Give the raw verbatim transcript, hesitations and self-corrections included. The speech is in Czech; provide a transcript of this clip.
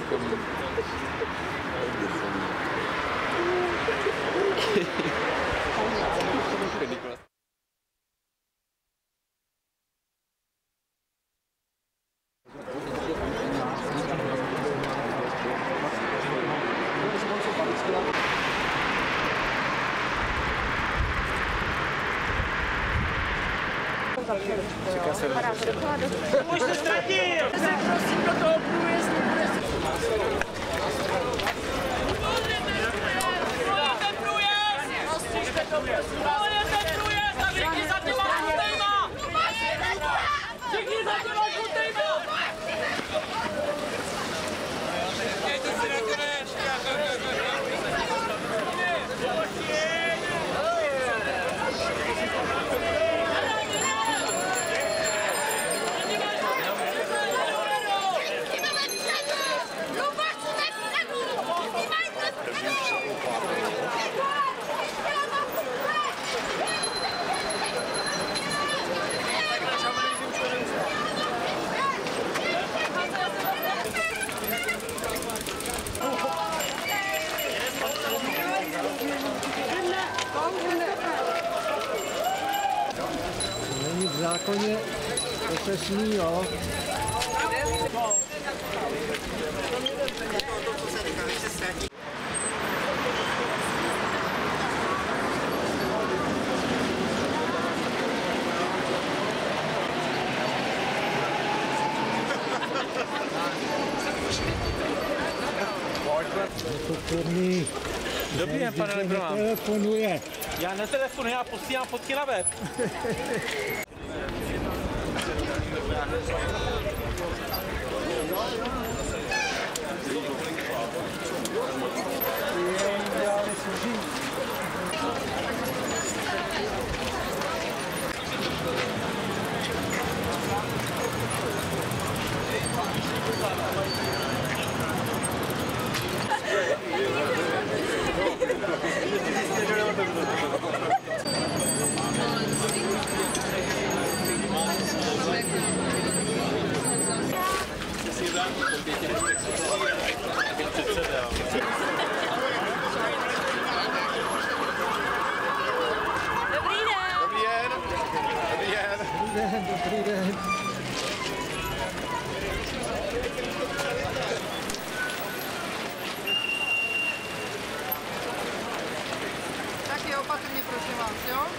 takový. Čeká se Už se ztratil! Prosím do toho průjezdu, bude si... Pojďte průjezd! Rozstřižte to, prosím vás! Pojďte průjezd a všichni za těma žlutejma! Všichni za těma žlutejma! Jděte si na konec! Není v zákoně, to se smí, jo. Dobrý den, pane Lebrován. Telefonuje. Já netelefonuji, já posílám fotky na web. Dobrý den. Tak je opatrně, prosím vás, jo?